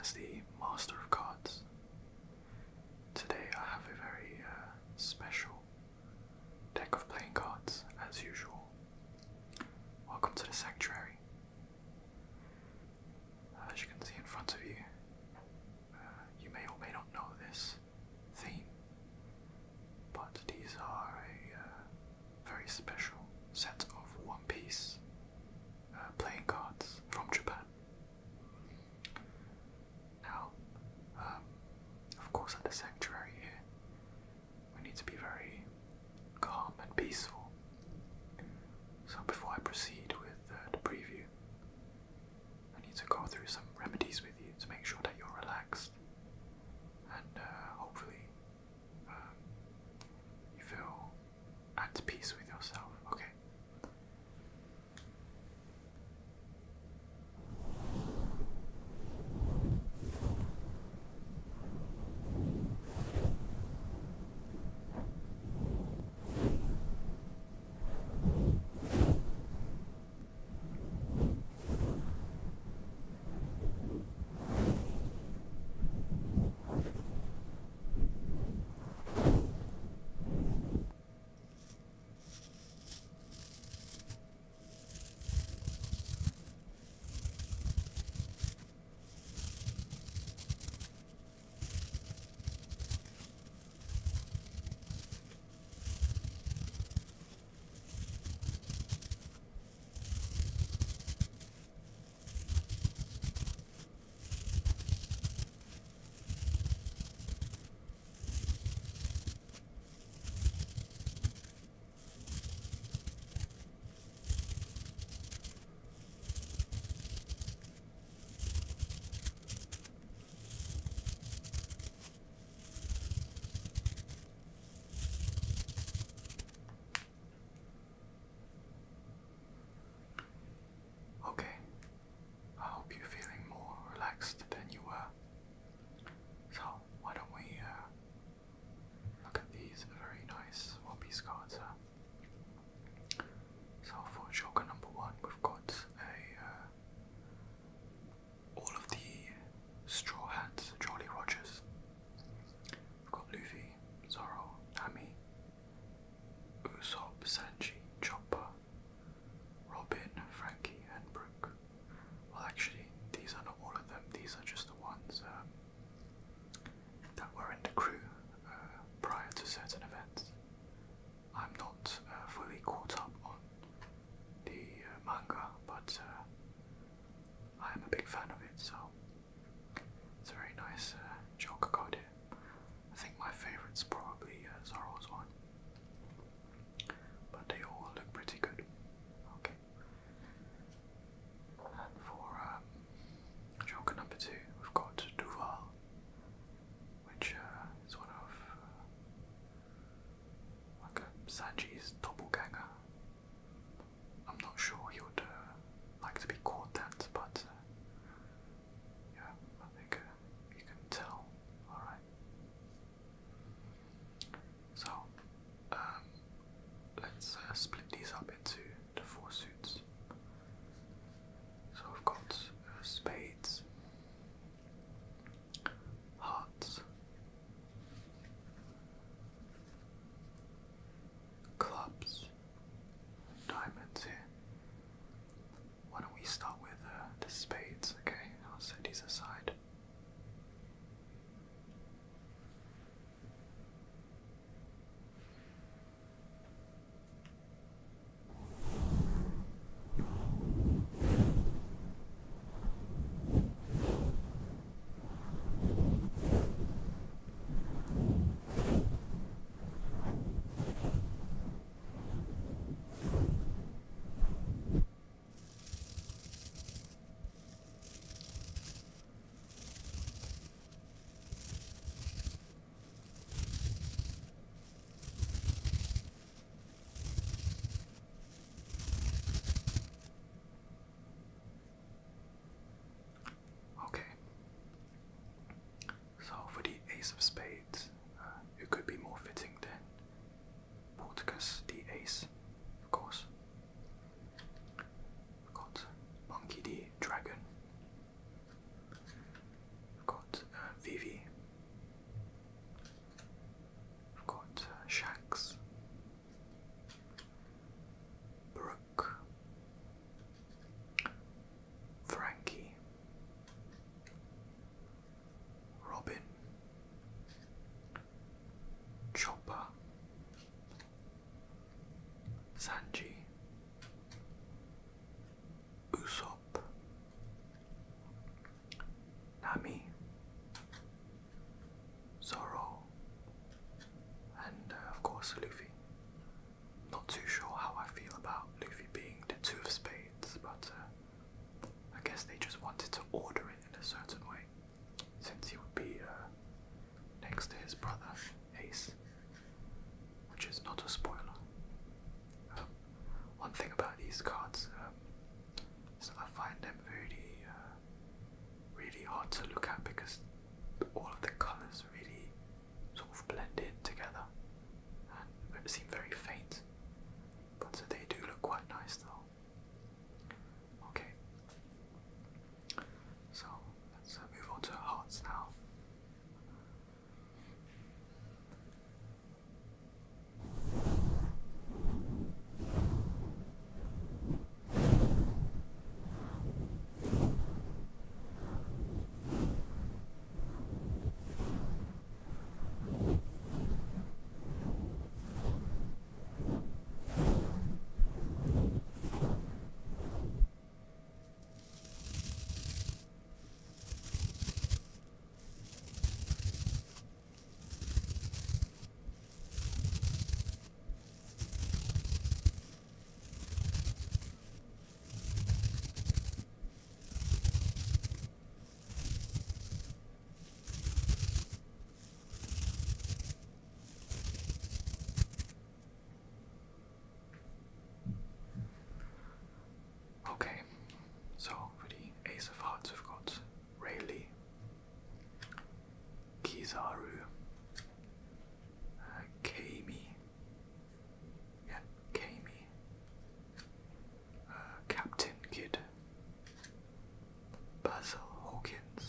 as the Master of Cards. Today I have a very special deck of playing cards, as usual. Welcome to the Sanctuary. As you can see in front of you, you may or may not know this theme, but these are a very special set of One Piece playing cards from Japan. Now, of course at the Sanctuary here, we need to be very calm and peaceful. So before I proceed with the preview, I need to go through some remedies with you to make sure that you're relaxed and hopefully you feel at peace with yourself, okay? Nami, Zoro, and of course Luffy. Not too sure how I feel about Luffy being the two of spades, but I guess they just wanted to order it in a certain way, since he would be next to his brother Ace, which is not a spoiler. One thing about these cards is that I find them really hard to look at because all of the colours really sort of blend in together and seem very faint, but they do look quite nice though. Okay, so let's move on to hearts now. Okay, so for the Ace of Hearts we've got Rayleigh, Kizaru, Kami, Captain Kidd, Basil Hawkins,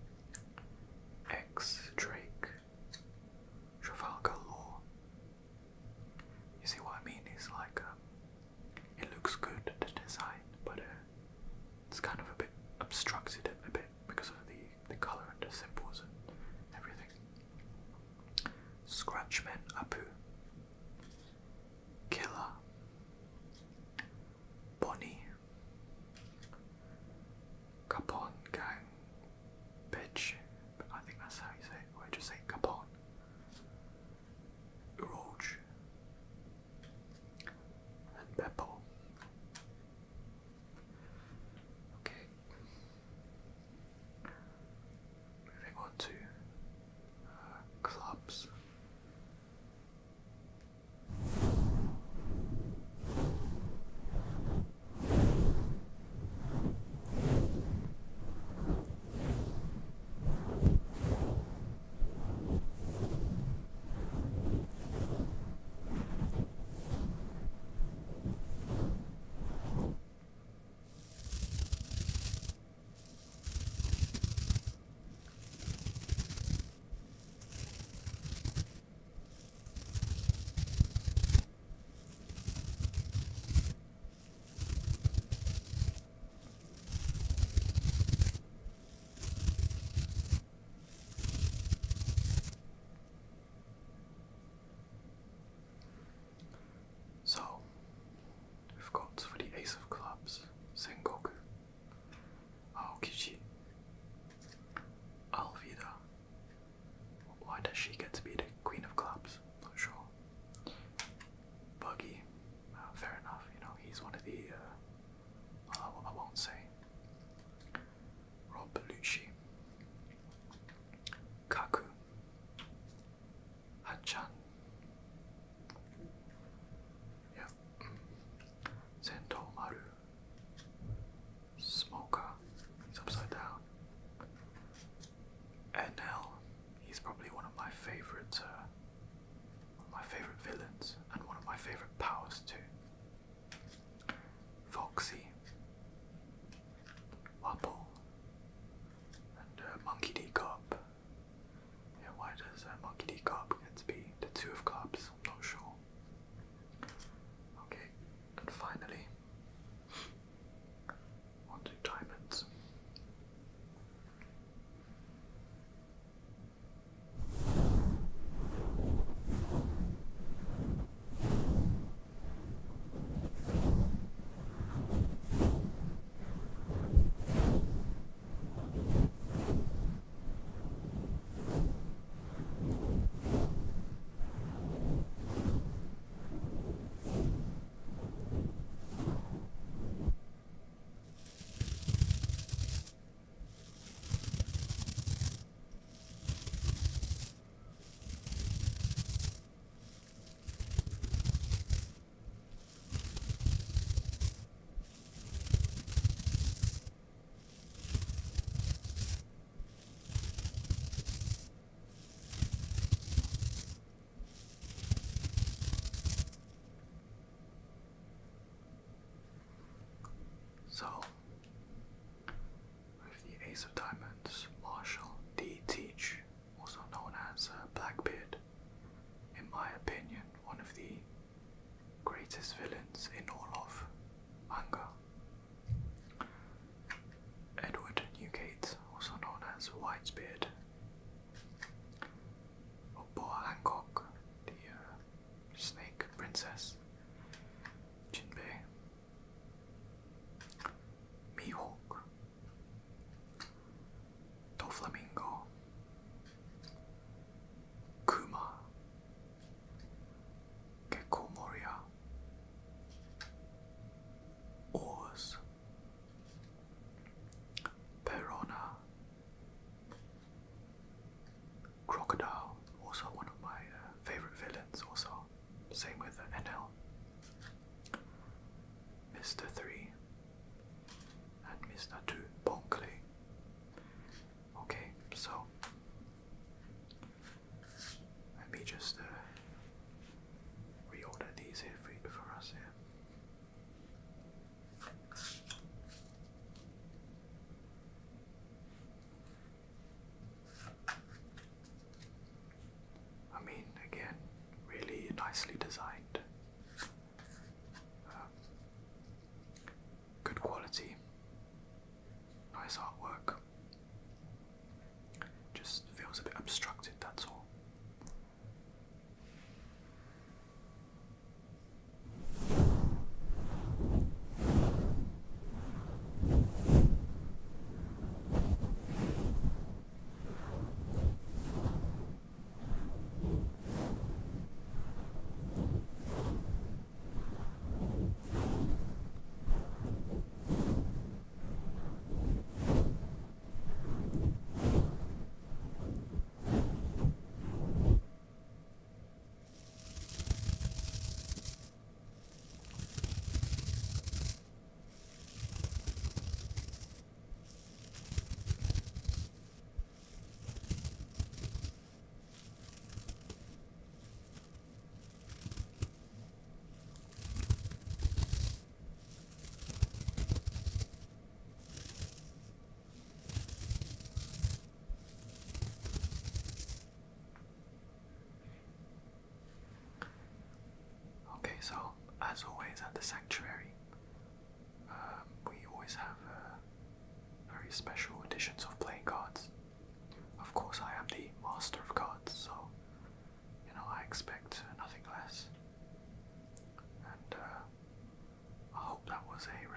X Drake, Trafalgar Law. You see what I mean? It's like it looks good, the design, but it's kind of a bit obstructed a bit because of the colour and the symbols and everything. Scratchman Apu, Killer, Bonnie, Capon Gang, Bitch, I think that's how you say it, or I just say Capon, Roach, and Beppo. Okay, moving on to clubs. Ace of Diamonds, Marshall D. Teach, also known as Blackbeard. In my opinion, one of the greatest villains in all of manga. Edward Newgate, also known as Whitebeard. Boa Hancock, the Snake Princess. Jinbei. Mihawk. Doflamingo. Kuma. Gekko Moria. Oars. Perona. Crocodile, also one of my favorite villains, also. Same with NL. Mr. 3 and Mr. 2 Bonkley. Okay, so let me just reorder these here for us here. I mean, again, really nicely designed. Good quality. Nice artwork. Just feels a bit obstructed, that's all. Okay, so as always at the sanctuary, we always have very special editions of playing cards. Of course, I am the master of cards, so you know I expect nothing less. And I hope that was a